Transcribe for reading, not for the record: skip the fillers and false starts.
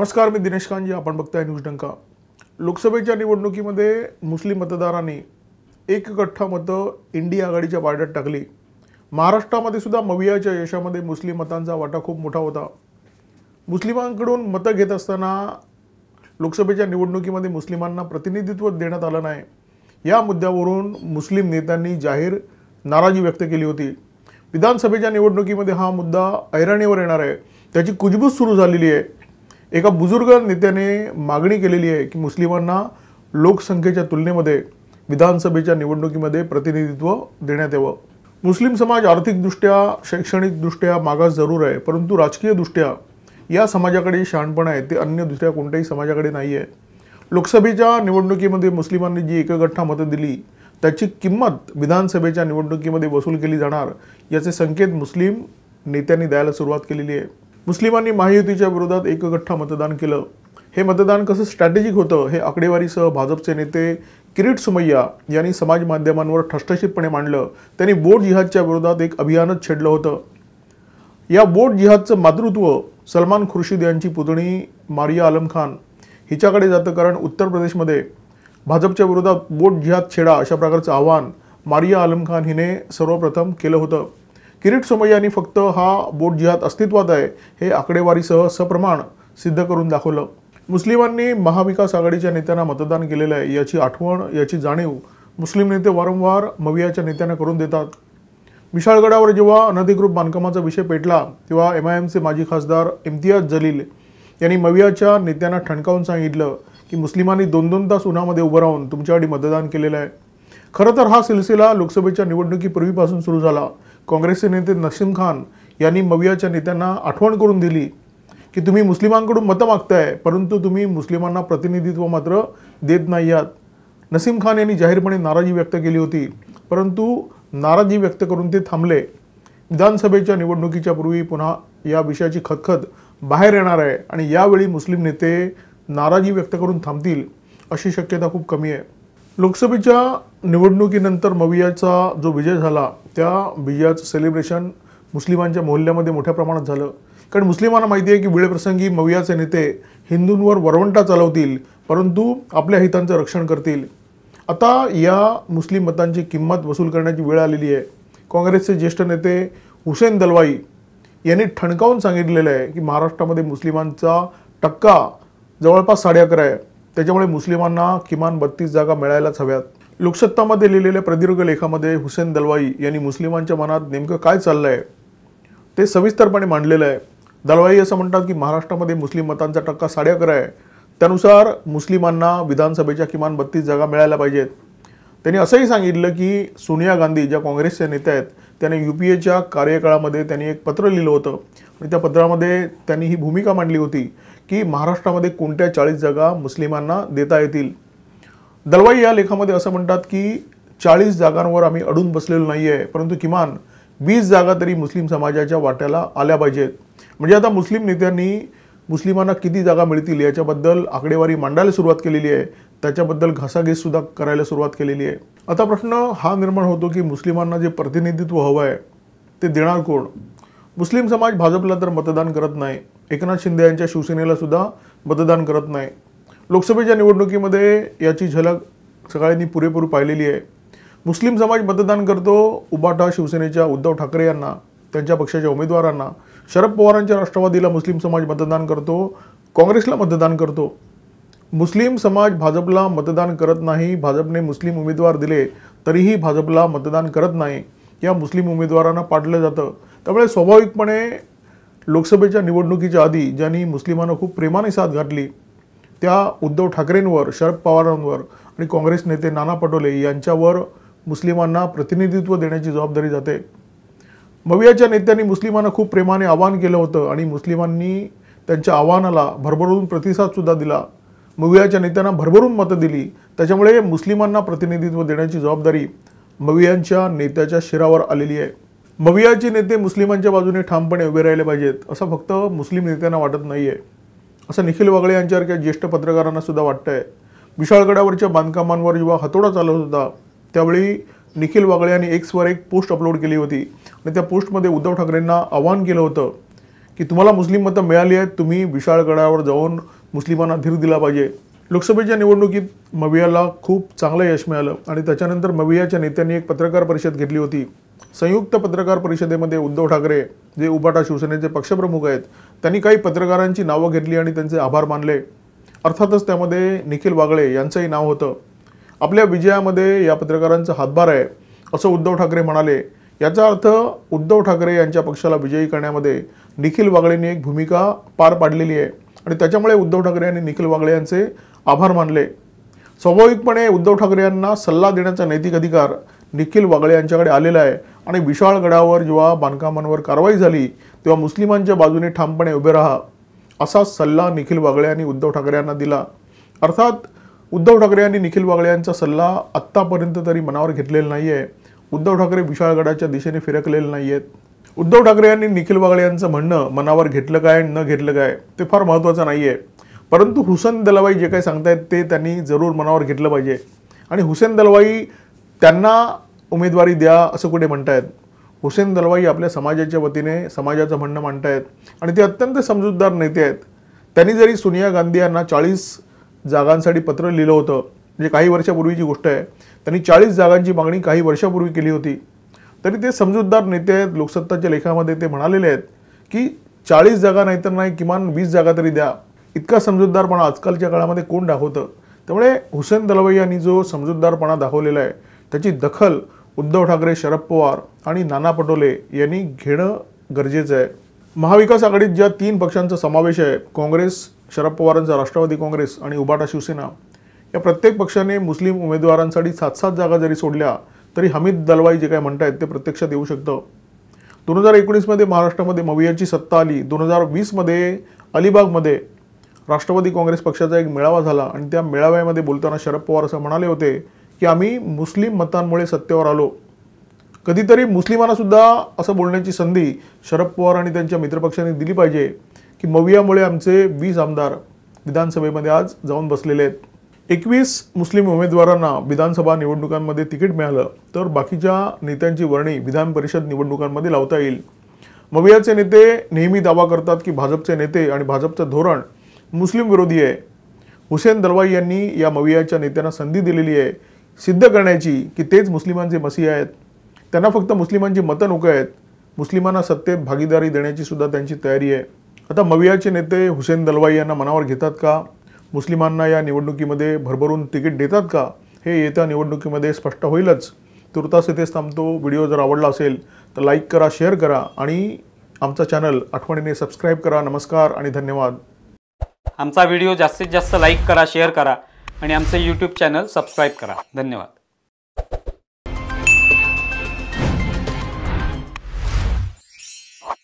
नमस्कार, मी दिनेश कांजी. आपण बघताय न्यूज डंका. लोकसभेच्या निवडणुकीमध्ये मुस्लिम मतदारांनी एक गठ्ठा मतं इंडिया आघाडीच्या पारड्यात टाकली. महाराष्ट्रामध्ये सुद्धा मवियाच्या यशामध्ये मुस्लिम मतांचा वाटा खूप मोठा होता. मुस्लिमांकडून मतं घेत असताना लोकसभेच्या निवडणुकीमध्ये मुस्लिमांना प्रतिनिधित्व देण्यात आलं नाही, या मुद्द्यावरून मुस्लिम नेत्यांनी जाहीर नाराजी व्यक्त केली होती. विधानसभेच्या निवडणुकीमध्ये हा मुद्दा ऐरणीवर येणार आहे, त्याची कुजबूज सुरू झालेली आहे. एका बुजुर्ग नेत्याने मागणी केलेली आहे की मुस्लिमांना लोकसंख्येच्या तुलनेमध्ये विधानसभेच्या निवडणुकीमध्ये प्रतिनिधित्व देण्यात यावं. मुस्लिम समाज आर्थिकदृष्ट्या शैक्षणिकदृष्ट्या मागास जरूर आहे, परंतु राजकीयदृष्ट्या या समाजाकडे शहाणपण आहे ते अन्य दुसऱ्या कोणत्याही समाजाकडे नाही आहे. लोकसभेच्या निवडणुकीमध्ये मुस्लिमांनी जी एकगठ्ठा मतं दिली त्याची किंमत विधानसभेच्या निवडणुकीमध्ये वसूल केली जाणार याचे संकेत मुस्लिम नेत्यांनी द्यायला सुरुवात केलेली आहे. मुस्लिमांनी महायुतीच्या विरोधात एकगठ्ठा मतदान केलं. हे मतदान कसं स्ट्रॅटेजिक होतं हे आकडेवारीसह भाजपचे नेते किरीट सुमैया यांनी समाज माध्यमांवर ठसठशीतपणे मांडलं. त्यांनी बोट जिहादच्या विरोधात एक अभियानच छेडलं होतं. या बोट जिहादचं मातृत्व सलमान खुर्शिद यांची पुतणी मारिया आलम खान हिच्याकडे जातं, कारण उत्तर प्रदेशमध्ये भाजपच्या विरोधात बोट जिहाद छेडा अशा प्रकारचं आवाहन मारिया आलम खान हिने सर्वप्रथम केलं होतं. किरीट सुमैयानी फक्त हा बोट जिहाद अस्तित्वात आहे हे आकडेवारीसह सप्रमाण सिद्ध करून दाखवलं. मुस्लिमांनी महाविकास आघाडीच्या नेत्यांना मतदान केलेलं आहे याची आठवण, याची जाणीव मुस्लिम नेते वारंवार मवियाच्या नेत्यांना करून देतात. विशाळगडावर जेव्हा अनधिकृत बांधकामाचा विषय पेटला तेव्हा MIMचे माजी खासदार इम्तियाज जलील यांनी मवियाच्या नेत्यांना ठणकावून सांगितलं की मुस्लिमांनी 2-2 तास उन्हामध्ये उभं राहून तुमच्यासाठी मतदान केलेलं आहे. खरं तर हा सिलसिला लोकसभेच्या निवडणुकीपूर्वीपासून सुरू झाला. काँग्रेसचे नेते नसीम खान यांनी मवियाच्या नेत्यांना आठवण करून दिली की तुम्ही मुस्लिमांकडून मतं मागताय, परंतु तुम्ही मुस्लिमांना प्रतिनिधित्व मात्र देत नाही आहात. नसीम खान यांनी जाहीरपणे नाराजी व्यक्त केली होती, परंतु नाराजी व्यक्त करून ते थांबले. विधानसभेच्या निवडणुकीच्या पूर्वी पुन्हा या विषयाची खतखत बाहेर येणार आहे आणि यावेळी मुस्लिम नेते नाराजी व्यक्त करून थांबतील अशी शक्यता खूप कमी आहे. लोकसभेच्या निवडणुकीनंतर मवियाचा जो विजय झाला त्या विजयाचं सेलिब्रेशन मुस्लिमांच्या मोहल्ल्यामध्ये मोठ्या प्रमाणात झालं, कारण मुस्लिमांना माहिती आहे की वेळप्रसंगी मवियाचे नेते हिंदूंवर वरवंटा चालवतील परंतु आपल्या हितांचं रक्षण करतील. आता या मुस्लिम मतांची किंमत वसूल करण्याची वेळ आलेली आहे. काँग्रेसचे ज्येष्ठ नेते हुसेन दलवाई यांनी ठणकावून सांगितलेलं आहे की महाराष्ट्रामध्ये मुस्लिमांचा टक्का जवळपास 11.5 आहे, त्याच्यामुळे मुस्लिमांना किमान 32 जागा मिळायलाच हव्यात. लोकसत्तामध्ये लिहिलेल्या प्रदीर्घ लेखामध्ये हुसेन दलवाई यांनी मुस्लिमांच्या मनात नेमकं काय चाललं आहे ते सविस्तरपणे मांडलेलं आहे. दलवाई असं म्हणतात की महाराष्ट्रामध्ये मुस्लिम मतांचा टक्का 11.5 आहे, त्यानुसार मुस्लिमांना विधानसभेच्या किमान 32 जागा मिळायला पाहिजेत. त्यांनी असंही सांगितलं की सोनिया गांधी ज्या काँग्रेसच्या नेत्या आहेत त्याने UPAच्या कार्यकाळामध्ये त्यांनी एक पत्र लिहिलं होतं आणि त्या पत्रामध्ये त्यांनी ही भूमिका मांडली होती की महाराष्ट्रामध्ये कोणत्या 40 जागा मुस्लिमांना देता येतील. दलवाई या लेखामध्ये असं म्हणतात की 40 जागांवर आम्ही अडून बसलेलो नाही आहे, परंतु किमान 20 जागा तरी मुस्लिम समाजाच्या वाट्याला आल्या पाहिजेत. म्हणजे आता मुस्लिम नेत्यांनी मुस्लिमांना किती जागा मिळतील याच्याबद्दल आकडेवारी मांडायला सुरुवात केलेली आहे, त्याच्याबद्दल घासाघीससुद्धा करायला सुरुवात केलेली आहे. आता प्रश्न हा निर्माण होतो की मुस्लिमांना जे प्रतिनिधित्व हवं आहे ते देणार कोण? मुस्लिम समाज भाजपला तर मतदान करत नाही, एकनाथ शिंदे यांच्या शिवसेनेला सुद्धा मतदान करत नाही. लोकसभेच्या निवडणुकीमध्ये याची झलक सगळ्यांनी पुरेपूर पाहिलेली आहे. मुस्लिम समाज मतदान करतो उबाटा शिवसेनेच्या उद्धव ठाकरे यांना, त्यांच्या पक्षाच्या उमेदवारांना. शरद पवारांच्या राष्ट्रवादीला मुस्लिम समाज मतदान करतो, काँग्रेसला मतदान करतो. मुस्लिम समाज भाजपला मतदान करत नाही. भाजपने मुस्लिम उमेदवार दिले तरीही भाजपला मतदान करत नाही. या मुस्लिम उमेदवारांना पाडलं जातं. त्यामुळे स्वाभाविकपणे लोकसभेच्या निवडणुकीच्या आधी ज्यांनी मुस्लिमांना खूप प्रेमाने साथ घातली त्या उद्धव ठाकरेंवर, शरद पवारांवर आणि काँग्रेस नेते नाना पटोले यांच्यावर मुस्लिमांना प्रतिनिधित्व देण्याची जबाबदारी जाते. मवियाच्या नेत्यांनी मुस्लिमांना खूप प्रेमाने आवाहन केलं होतं आणि मुस्लिमांनी त्यांच्या आव्हानाला भरभरून प्रतिसादसुद्धा दिला. मवियाच्या नेत्यांना भरभरून मतं दिली, त्याच्यामुळे मुस्लिमांना प्रतिनिधित्व देण्याची जबाबदारी मवियांच्या नेत्याच्या शिरावर आलेली आहे. मवियाचे नेते मुस्लिमांच्या बाजूने ठामपणे उभे राहिले पाहिजेत असं फक्त मुस्लिम नेत्यांना वाटत नाही आहे, असं निखिल वागळे यांच्यासारख्या ज्येष्ठ पत्रकारांना सुद्धा वाटतंय. विशाळगडावरच्या बांधकामांवर जेव्हा हातोडा चालत होता त्यावेळी निखिल वागळे यांनी Xवर एक पोस्ट अपलोड केली होती आणि त्या पोस्टमध्ये उद्धव ठाकरेंना आवाहन केलं होतं की तुम्हाला मुस्लिम मतं मिळाली आहेत, तुम्ही विशाळगडावर जाऊन मुस्लिमांना धीर दिला पाहिजे। लोकसभेच्या निवडणुकीत मवियाला खूप चांगलं यश मिळालं आणि त्याच्यानंतर मवियाच्या नेत्यांनी एक पत्रकार परिषद घेतली होती। संयुक्त पत्रकार परिषदेमध्ये उद्धव ठाकरे जे उबाटा शिवसेनेचे पक्षप्रमुख आहेत त्यांनी काही पत्रकारांची नावं घेतली आणि त्यांचे आभार मानले। अर्थातच त्यामध्ये निखिल वागळे यांचंही नाव होतं। आपल्या विजयामध्ये या पत्रकारांचा हातभार आहे असं उद्धव ठाकरे म्हणाले। याचा अर्थ उद्धव ठाकरे यांच्या पक्षाला विजयी करण्यामध्ये निखिल वागळेंनी एक भूमिका पार पाडलेली आहे आणि त्याच्यामुळे उद्धव ठाकरे यांनी निखिल वागळे यांचे आभार मानले। स्वाभाविकपणे उद्धव ठाकरे यांना सल्ला देण्याचा नैतिक अधिकार निखिल वागळे यांच्याकडे आलेला आहे आणि विशाळगडावर जेव्हा बांधकामांवर कारवाई झाली तेव्हा मुस्लिमांच्या बाजूने ठामपणे उभे राहा असा सल्ला निखिल वागळे यांनी उद्धव ठाकरे यांना दिला। अर्थात उद्धव ठाकरे यांनी निखिल वागळे यांचा सल्ला आत्तापर्यंत तरी मनावर घेतलेला नाही आहे। उद्धव ठाकरे विशाळगडाच्या दिशेने फिरकलेले नाही आहेत। उद्धव ठाकरे यांनी निखिल वागळे यांचं म्हणणं मनावर घेतलं काय न घेतलं काय ते फार महत्त्वाचं नाही आहे, परंतु हुसेन दलवाई जे काही सांगतायत ते त्यांनी जरूर मनावर घेतलं पाहिजे। आणि हुसेन दलवाई त्यांना उमेदवारी द्या असं कुठे म्हणतायत। हुसेन दलवाई आपल्या समाजाच्या वतीने समाजाचं म्हणणं मांडतायत आणि ते अत्यंत समजूतदार नेते आहेत। त्यांनी जरी सोनिया गांधी यांना 40 जागांसाठी पत्र लिहिलं होतं, म्हणजे काही वर्षापूर्वीची गोष्ट आहे, त्यांनी 40 जागांची मागणी काही वर्षापूर्वी केली होती, तरी ते समजूतदार नेते आहेत। लोकसत्ताच्या लेखामध्ये ते म्हणालेले आहेत की 40 जागा नाही तर नाही किमान 20 जागा तरी द्या। इतका समजूतदारपणा आजकालच्या काळामध्ये कोण दाखवतं? त्यामुळे हुसेन दलवाई यांनी जो समजूतदारपणा दाखवलेला आहे त्याची दखल उद्धव ठाकरे, शरद पवार आणि नाना पटोले यांनी घेणं गरजेचं आहे। महाविकास आघाडीत ज्या 3 पक्षांचा समावेश आहे, काँग्रेस, शरद पवारांचा राष्ट्रवादी काँग्रेस आणि उबाटा शिवसेना, या प्रत्येक पक्षाने मुस्लिम उमेदवारांसाठी 7-7 जागा जरी सोडल्या तरी हमीद दलवाई जे काय म्हणतायत ते प्रत्यक्षात येऊ शकतं। 2019 मध्ये महाराष्ट्रामध्ये मवियाची सत्ता आली। 2020 मध्ये अलिबागमध्ये राष्ट्रवादी काँग्रेस पक्षाचा एक मेळावा झाला आणि त्या मेळाव्यामध्ये बोलताना शरद पवार असं म्हणाले होते की आम्ही मुस्लिम मतांमुळे सत्तेवर आलो। कधीतरी मुस्लिमांना सुद्धा असं बोलण्याची संधी शरद पवार आणि त्यांच्या मित्रपक्षांनी दिली पाहिजे की मवियामुळे आमचे 20 आमदार विधानसभेमध्ये आज जाऊन बसलेले आहेत। 21 मुस्लिम उमेदवारांना विधानसभा निवडणुकांमध्ये तिकीट मिळालं तर बाकीच्या नेत्यांची वर्णी विधान परिषद निवडणुकांमध्ये लावता येईल। मवियाचे नेते नेहमी दावा करतात की भाजपचे नेते आणि भाजपचं धोरण मुस्लिम विरोधी आहे। हुसेन दलवाई यांनी या मवियाच्या नेत्यांना संधी दिलेली आहे सिद्ध करण्याची की तेच मुस्लिमांचे मसीह आहेत। त्यांना फक्त मुस्लिमांची मतं नको आहेत, मुस्लिमांना सत्तेत भागीदारी देण्याची सुद्धा त्यांची तयारी आहे। आता मवियाचे नेते हुसेन दलवाई यांना मनावर घेतात का? मुस्लिमांना या निवडणुकीमध्ये भरभरून तिकीट देतात का? हे येत्या निवडणुकीमध्ये स्पष्ट होईलच। तुर्तास इथेच थांबतो। व्हिडिओ जर आवडला असेल तर लाईक करा, शेअर करा आणि आमचा चॅनल आठवणीने सबस्क्राईब करा। नमस्कार आणि धन्यवाद। आमचा व्हिडिओ जास्तीत जास्त लाईक करा, शेअर करा आणि आमचे YouTube चॅनल सबस्क्राईब करा। धन्यवाद।